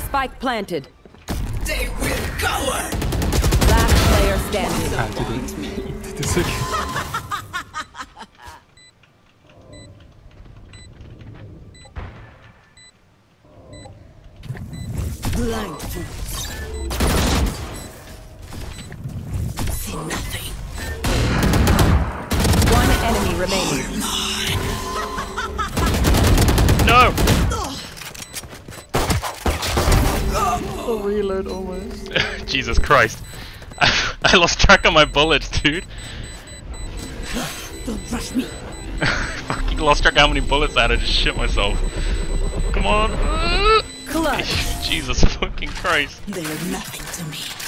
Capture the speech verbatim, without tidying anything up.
Spike planted. They will cower. Last player standing. Det är sick. Blindfold. See nothing. One enemy remaining. No! Oh, reload almost. Jesus Christ. I lost track of my bullets, dude. Don't rush me. Fucking lost track of how many bullets I had. I just shit myself. Come on. Clutch. Jesus fucking Christ. They're nothing to me.